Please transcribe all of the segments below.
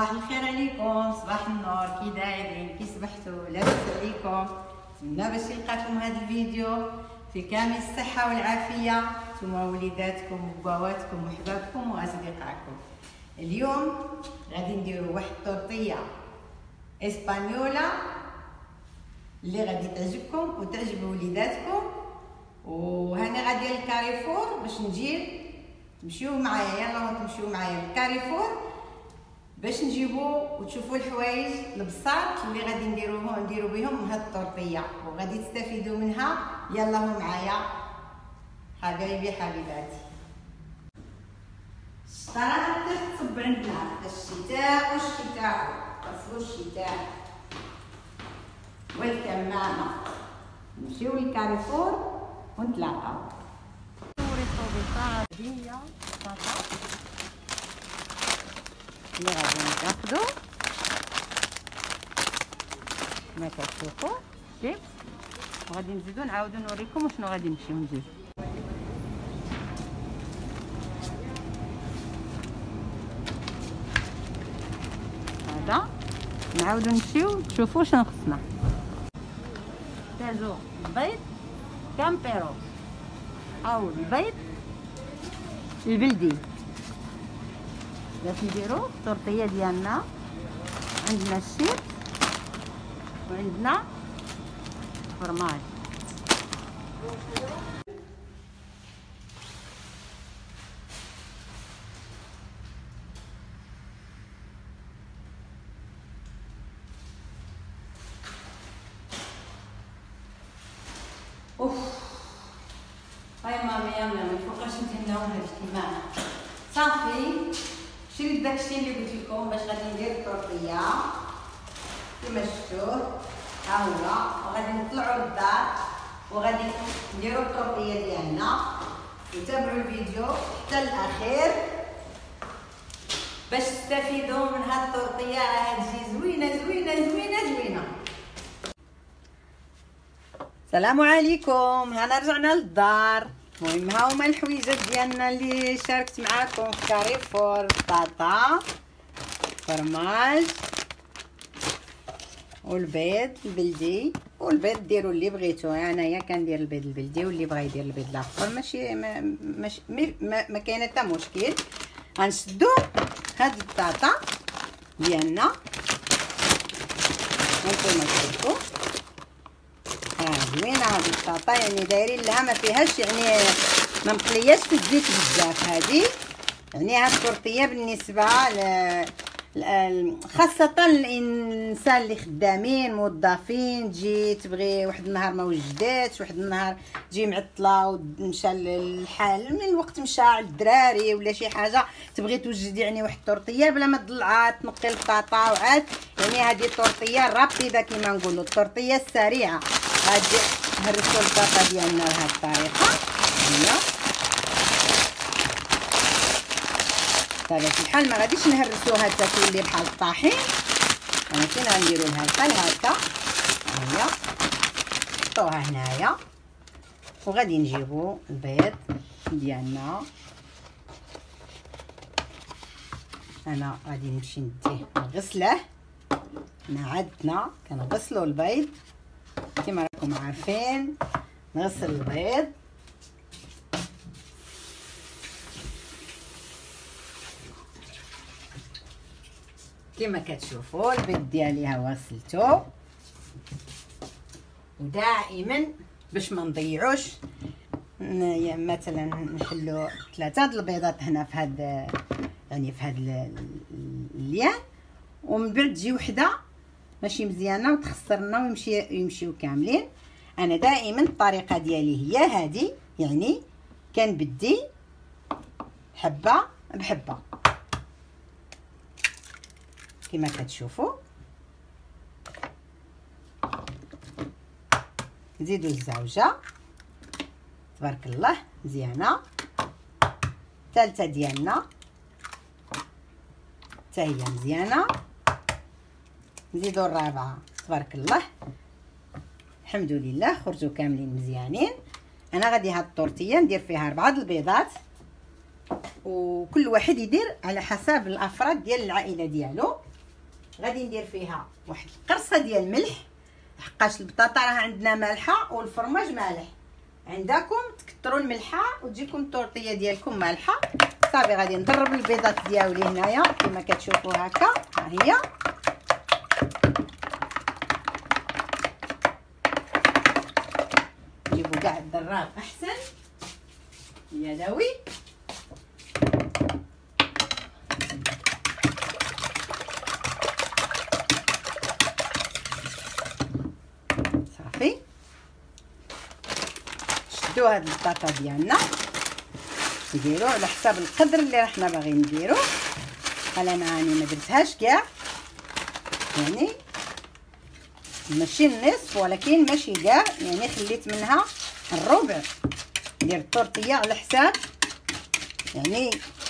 صباح الخير عليكم، صباح النور. كي دايرين؟ كي صبحتوا؟ لاباس عليكم؟ نتمنى باش يلقاكم هذا الفيديو في كامل الصحه والعافيه، نتوما وليداتكم وبواتكم وحبابكم واصدقائكم. اليوم غادي نديروا واحد الطورطيه اسبانيولا اللي غادي تعجبكم وتعجب وليداتكم. وهنا غادي للكاريفور باش نجيب، تمشيو معايا، يلا تمشيو معايا للكاريفور باش نجيبو وتشوفوا الحوايج البساط اللي غادي نديرو بهم هاد الطورطيه وغادي تستفيدوا منها. يلا هو معايا حبايبي حبيباتي. الشطرات تصب عندنا الشتاء والشتاء، فصل الشتاء والكمامه. نمشيو للكاريفور ونتلاقاو. هي البطاطا اللي غادي ناخدو كما كتشوفوا شتي، وغادي نزيدو نعاودو نوريكم شنو غادي نمشيو نديرو. هذا نعاودو نمشيو تشوفوا شنو خصنا. تازو البيض كامبيرو او البيض البلدي باش نديرو الطورطيه ديالنا. عندنا الشيب وعندنا فرماج. هاي مامي يا مامي فوقاش ندير لهم هاد الكمام. صافي شريت داكشي اللي قلت لكم باش غادي ندير الطورطيه كما شفتوه. ها هو، وغادي نطلعوا للدار وغادي نديروا الطورطيه ديالنا. وتابعوا الفيديو حتى الاخير باش تستفيدوا من هاد الطورطيه. راه تجي زوينه زوينه زوينه زوينه. السلام عليكم، هنا رجعنا للدار. المهم ها هما الحويجات ديالنا اللي شاركت معاكم في كاريفور. بطاطا، فرماج، والبيض البلدي. والبيض ديروا اللي بغيتو، انايا كندير البيض البلدي، واللي بغا يدير البيض الاخر ماشي ما كاين حتى مشكل. غنشدو هاد البطاطا ديالنا هانتوما تشوفوا. زوينه هذه البطاطا، يعني دايرين لها ما فيهاش، يعني ما مقلياش في الزيت بزاف. هذه يعني هاد الطورطيه بالنسبه خاصه الانسان اللي خدامين موظفين، تجي تبغي واحد النهار ما وجداتش، واحد النهار تجي معطله ومشى الحال من الوقت، مشى على الدراري ولا شي حاجه، تبغي توجد يعني واحد الطورطيه بلا ما تضلعات تنقي البطاطا وعاد. يعني هذه الطورطيه رابيده كما نقولوا، الطورطيه السريعه. غادي نهرسوا البطاطا ديالنا بهذه الطريقه. هنا بطبيعه الحال ما غاديش نهرسوها حتى تولي بحال الطاحين، ولكن غنديروا لها بحال هكا. هي نحطوها هنايا وغادي نجيبوا البيض ديالنا. انا غادي نمشي نديه نغسله. هنا عندنا كنغسلوا البيض كما راكم عارفين. نغسل البيض كما كتشوفوا. البيض ديالي ها غسلته. ودائما باش ما نضيعوش، مثلا نحلو 3 د البيضات هنا في هذا، يعني في هذا الليان، ومن بعد تجي وحده ماشي مزيانه وتخسرنا ويمشيو كاملين. انا دائما الطريقه ديالي هي هذه، يعني كنبدي حبه بحبه كما كتشوفوا. نزيدوا الزوجه تبارك الله مزيانه. الثالثه ديالنا حتى هي مزيانه. نزيدوا الرابعه تبارك الله. الحمد لله خرجوا كاملين مزيانين. انا غادي هاد الطورطيه ندير فيها 4 البيضات، وكل واحد يدير على حسب الافراد ديال العائله ديالو. غادي ندير فيها واحد القرصه ديال الملح، حقاش البطاطا راه عندنا مالحه والفرماج مالح. عندكم تكثروا الملحه وتجيكم الطورطيه ديالكم مالحه. صافي غادي نضرب البيضات ديالي هنايا كما كتشوفوا هكا. ها هي جيبوا كاع الضراب احسن يدوي. صافي شدوا هاد البطاطا ديالنا، نديرو على حساب القدر اللي حنا باغيين نديرو. انا ما درتهاش كاع، يعني ماشي النصف ولكن ماشي كاع، يعني خليت منها الربع. ندير الطورطيه على حساب يعني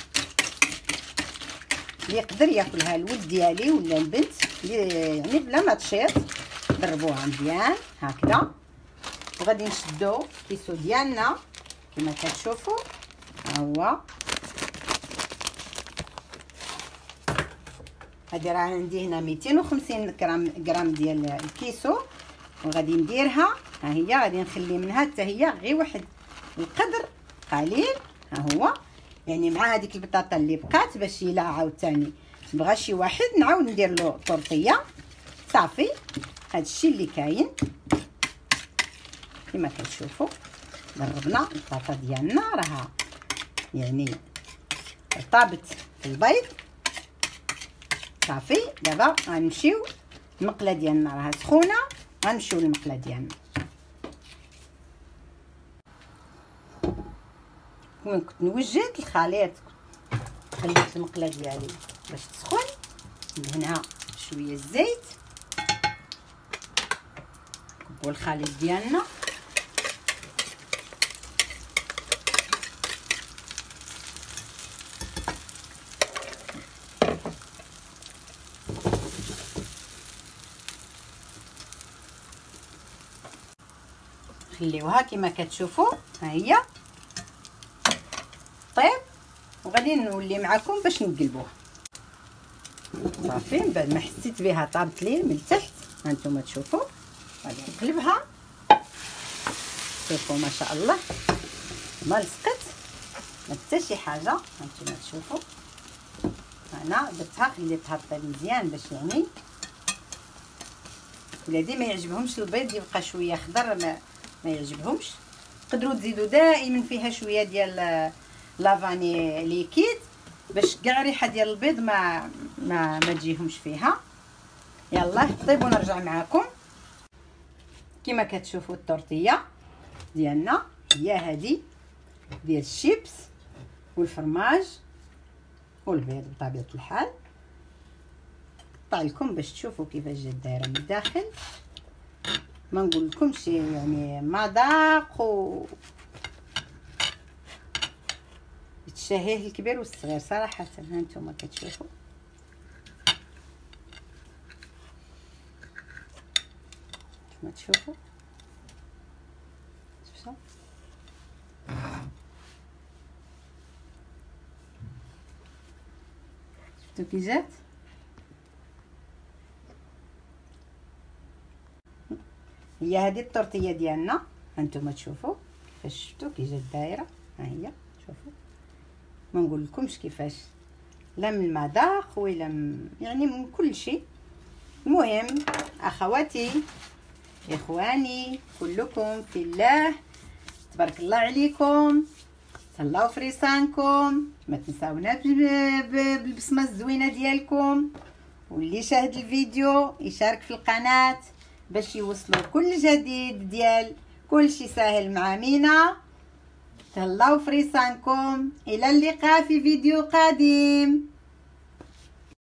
اللي يقدر ياكلها الولد ديالي ولا البنت، يعني بلا ما تشيط. ضربوها مزيان هكذا، وغادي نشدو الكيسو ديالنا كما كتشوفوا. ها هو هادي راه عندي هنا 250 غرام ديال الكيسو، وغادي نديرها. ها هي غادي نخلي منها حتى هي غير واحد القدر قليل. ها هو يعني مع هذيك البطاطا اللي بقات باش يلا عاوتاني بغى شي واحد نعاود ندير له طورطيه. صافي هادشي اللي كاين كما كتشوفوا. ضربنا البطاطا ديالنا راها يعني طابت في البيض. صافي دابا غنمشيو المقله ديالنا راها سخونه، غنمشيو للمقله ديالنا. كون كنت نوجد الخليط خليت المقله ديالي باش تسخن، ندهنها شويه الزيت، نكبو الخليط ديالنا. خليوها كما كتشوفوا. ها هي طيب، وغادي نولي معكم باش نقلبوها. صافي من بعد ما حسيت بها طابت لي من التحت، هانتوما تشوفوا غادي نقلبها. شوفوا ما شاء الله ما لصقت ما حتى شي حاجه. هانتوما تشوفوا انا درتها خليتها طيب مزيان باش يعني ولادي ما يعجبهمش البيض يبقى شويه خضر، ما يعجبهمش. تقدروا تزيدوا دائما فيها شويه ديال لافاني ليكيد باش كاع الريحه ديال البيض ما تجيهمش فيها. يلا طيب ونرجع معكم. كما كتشوفوا الطورطيه ديالنا هي هذه ديال الشيبس والفرماج والبيض بطبيعه الحال. نقطع لكم باش تشوفوا كيفاش جات دايره من الداخل. ما نقول لكمش يعني مذاق يتشهيه الكبير والصغير صراحه. ها نتوما كتشوفوا كما تشوفوا. شفتوا كي جات. هي هذه الطورطيه ديالنا هانتوما تشوفوا كيفاش شفتوا كي جات دايره. ها هي شوفوا ما نقول لكمش كيفاش، لا من المذاق ولا يعني من كل شيء. المهم اخواتي اخواني كلكم في الله، تبارك الله عليكم، تهلاو في ريسانكم. ما تنساونا بالبسمه الزوينه ديالكم، واللي شاهد الفيديو يشارك في القناه باش يوصلوا كل جديد ديال كل شيء ساهل مع مينا. تهلاو في ريسانكم. الى اللقاء في فيديو قادم.